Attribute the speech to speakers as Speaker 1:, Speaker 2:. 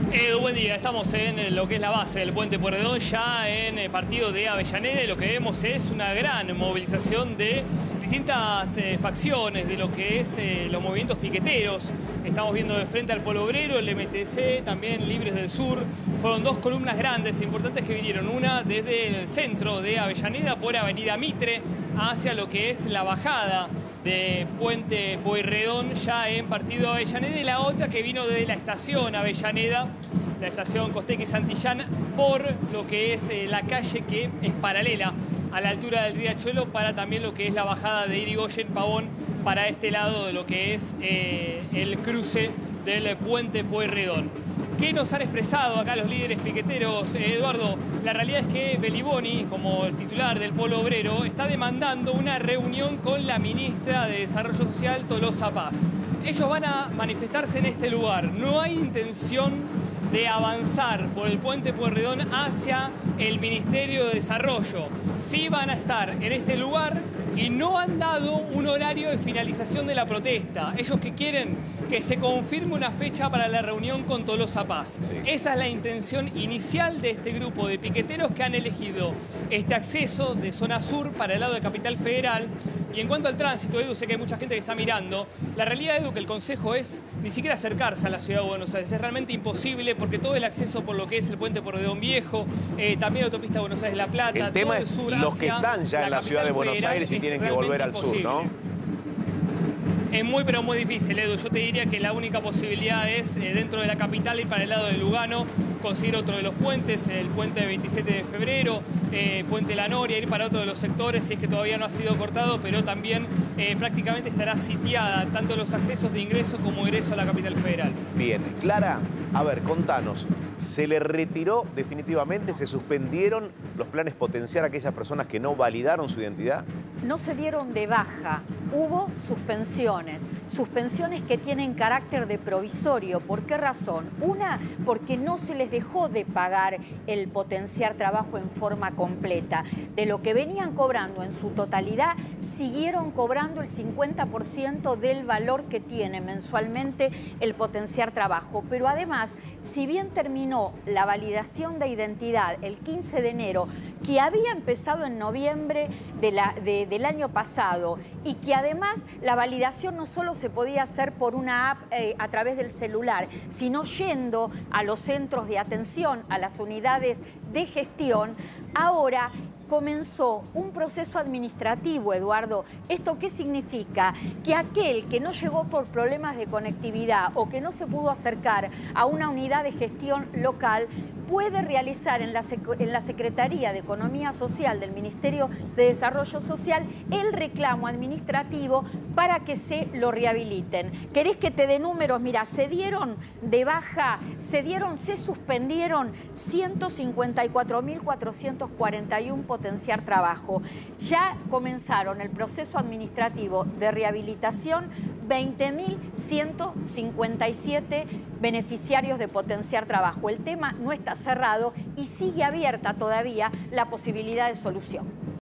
Speaker 1: Buen día, estamos en lo que es la base del Puente Pueyrredón, ya en el partido de Avellaneda, y lo que vemos es una gran movilización de distintas facciones de lo que es los movimientos piqueteros. Estamos viendo de frente al Polo Obrero, el MTC, también Libres del Sur. Fueron dos columnas grandes e importantes que vinieron, una desde el centro de Avellaneda por Avenida Mitre hacia lo que es la bajada de Puente Pueyrredón, ya en partido Avellaneda, y la otra que vino desde la estación Avellaneda, la estación Costequi Santillán, por lo que es la calle que es paralela a la altura del Riachuelo, para también lo que es la bajada de Irigoyen Pavón, para este lado de lo que es el cruce del Puente Pueyrredón. ¿Qué nos han expresado acá los líderes piqueteros, Eduardo? La realidad es que Beliboni, como el titular del Polo Obrero, está demandando una reunión con la ministra de Desarrollo Social, Tolosa Paz. Ellos van a manifestarse en este lugar. No hay intención de avanzar por el Puente Pueyrredón hacia el Ministerio de Desarrollo. Sí van a estar en este lugar y no han dado un horario de finalización de la protesta. Ellos que quieren que se confirme una fecha para la reunión con Tolosa Paz. Sí. Esa es la intención inicial de este grupo de piqueteros que han elegido este acceso de zona sur para el lado de Capital Federal. Y en cuanto al tránsito, Edu, sé que hay mucha gente que está mirando. La realidad, Edu, que el consejo es ni siquiera acercarse a la ciudad de Buenos Aires. Es realmente imposible porque todo el acceso por lo que es el Puente Pueyrredón Viejo, también la autopista Buenos Aires-La Plata,
Speaker 2: el tema es los que están ya en la ciudad de Buenos Aires y tienen que volver al sur, ¿no?
Speaker 1: Es muy, pero muy difícil, Edu. Yo te diría que la única posibilidad es, dentro de la capital, ir para el lado de Lugano, conseguir otro de los puentes, el puente de 27 de febrero, Puente La Noria, ir para otro de los sectores, si es que todavía no ha sido cortado, pero también prácticamente estará sitiada tanto los accesos de ingreso como ingreso a la capital federal.
Speaker 2: Bien, Clara, a ver, contanos, ¿se le retiró definitivamente, se suspendieron los planes potenciar a aquellas personas que no validaron su identidad?
Speaker 3: No se dieron de baja, hubo suspensiones que tienen carácter de provisorio. ¿Por qué razón? Una, porque no se les dejó de pagar el potenciar trabajo en forma completa. De lo que venían cobrando en su totalidad, siguieron cobrando el 50% del valor que tiene mensualmente el potenciar trabajo. Pero además, si bien terminó la validación de identidad el 15 de enero, que había empezado en noviembre del año pasado, y que además la validación no solo se podía hacer por una app a través del celular, sino yendo a los centros de atención, a las unidades de gestión, ahora comenzó un proceso administrativo, Eduardo. ¿Esto qué significa? Que aquel que no llegó por problemas de conectividad o que no se pudo acercar a una unidad de gestión local puede realizar en la Secretaría de Economía Social del Ministerio de Desarrollo Social el reclamo administrativo para que se lo rehabiliten. ¿Querés que te dé números? Mira, se dieron de baja, se suspendieron 154.441 potenciar trabajo. Ya comenzaron el proceso administrativo de rehabilitación 20.157 beneficiarios de potenciar trabajo. El tema no está cerrado y sigue abierta todavía la posibilidad de solución.